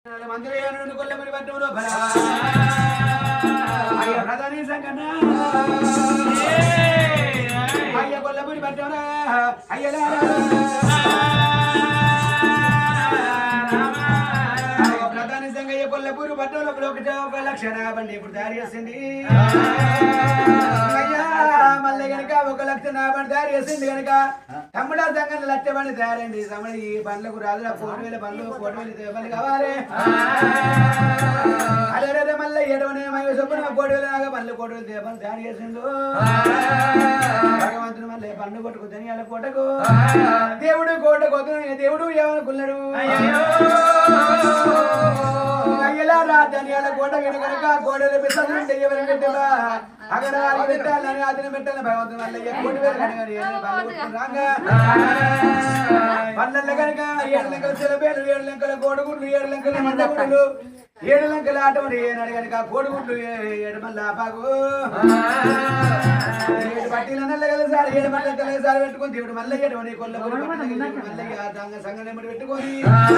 మంత్రి కొల్లమని పట్టణంలో ప్రధాని సంఘటన అయ్య కొల్లమని పట్టణరా అయ్యలా ప్రధాని సంఘయ్య కొల్లపూరు పట్టణంలో ఒక లక్షణ బండి ఇప్పుడు తయారు చేసింది అయ్యా మళ్ళీ కనుక 1 లక్ష నా బండి తయారు చేసింది కనుక తమ్ముడా సంఘం లక్ష బండి తయారైంది తమ్ముడు ఈ బండ్లకు రాజుల 4,000 బండ్లు 4,000 బండ్లు కావాలి అదే మళ్ళీ 7 చొప్పున 4,000 బండ్లు 4,000 బండ్లు తయారు చేసిండు భగవంతుడు మళ్ళీ బండ్లు కొట్టుకు ధనియాల కోటకు దేవుడు కోట కొద్దు దేవుడు ఏమనుకున్నాడు అయ్యలా రా ధనియాల కోట కనుక కోడలు పెట్టాలంటే ఎవరు పెట్టా అక్కడ పెట్టాలని అతను పెట్టాలని భగవంతుడు మళ్ళీ కోటి వేలు కనుక పన్నెండు కనుక 7 లెక్కల సెలబేలు 7 లెక్కల కోడిగుడ్లు 7 లెక్కల మందగుడ్లు 7 లెక్కల ఆటమని ఏనాడు కనుక కోడిగుడ్లు 7 మళ్ళీ ఆపాకు 7 పట్టీల నల్లగల సార్ 7 మళ్ళీ సార్ పెట్టుకొని దేవుడు మళ్ళీ ఎటువంటి కొల్ల మళ్ళీ సంగం పెట్టుకొని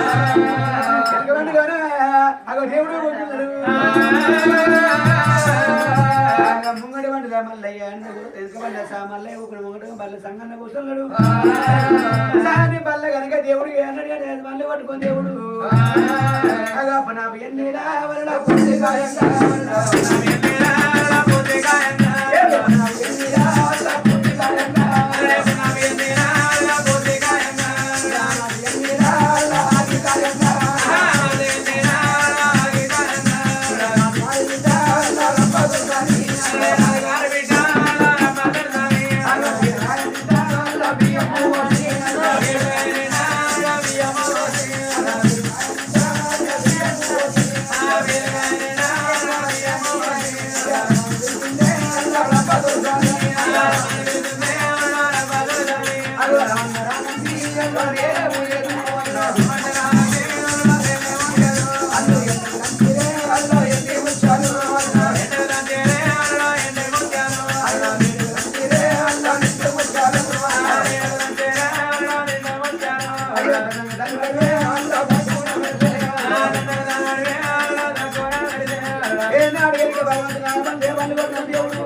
అగో దేవుడు ముంగడి వండుదా మల్లయ్య ఎదుకబడ్డ మల్లయ్య ఒకడు ముంగడు బల్ల సంగన్న కూర్చున్నాడు సాని బల్ల కనుక దేవుడు ఏనాడు మళ్ళీ పట్టుకొని దేవుడు నా ఎన్నిడా వరణ దేవుడు